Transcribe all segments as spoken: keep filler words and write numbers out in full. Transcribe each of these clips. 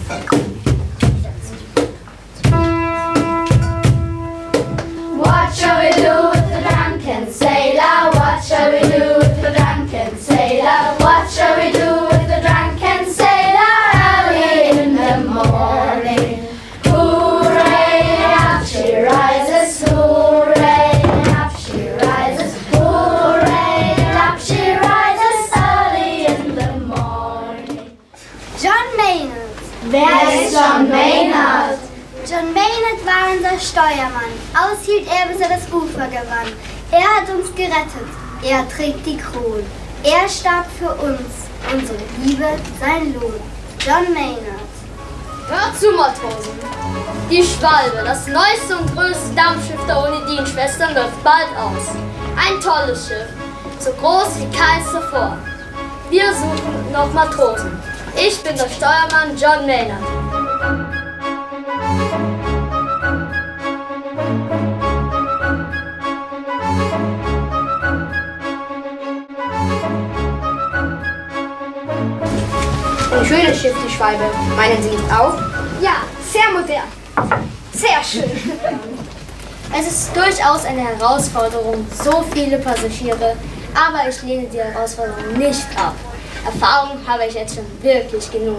What shall we do with the drunken sailor? What shall we do with the drunken sailor? What shall we do with the drunken sailor early in the morning? Hooray, up she rises, hooray, up she rises, hooray, up she rises early in the morning. John Maynard. Wer ist John Maynard? John Maynard war unser Steuermann. Aushielt er, bis er das Ufer gewann. Er hat uns gerettet. Er trägt die Krone. Er starb für uns. Unsere Liebe, sein Lohn. John Maynard. Hört zu, Matrosen. Die Schwalbe, das neueste und größte Dampfschiff der Onedin-Schwestern, läuft bald aus. Ein tolles Schiff, so groß wie keins zuvor. Wir suchen noch Matrosen. Ich bin der Steuermann John Maynard. Ein schönes Schiff, die Schwalbe. Meinen Sie nicht auch? Ja, sehr modern. Sehr schön. Es ist durchaus eine Herausforderung, so viele Passagiere, aber ich lehne die Herausforderung nicht ab. Erfahrung habe ich jetzt schon wirklich genug.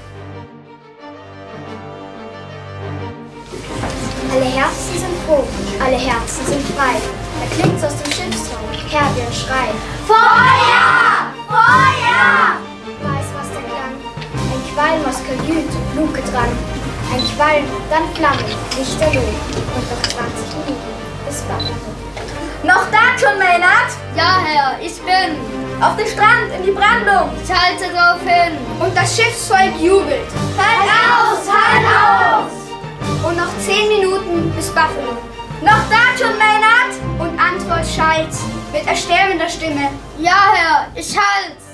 Alle Herzen sind froh, alle Herzen sind frei. Da klingt's aus dem Schiffsraum, Herr, der Schrei. Feuer! Feuer! Weiß, was der Klang? Ein Qualm aus Kajüt und Luke dran. Ein Qualm, dann Flammen, Lichterloh. Und noch zwanzig Minuten bis Buffalo. Noch da, John Maynard? Ja, Herr, ich bin. Auf den Strand, in die Brandung. Ich halte drauf hin. Und das Schiffsvolk jubelt. Halt aus, halt aus! Und noch zehn Minuten bis Buffalo. Noch da, John Maynard? Und Antwort schallt mit ersterbender Stimme. Ja, Herr, ich halte.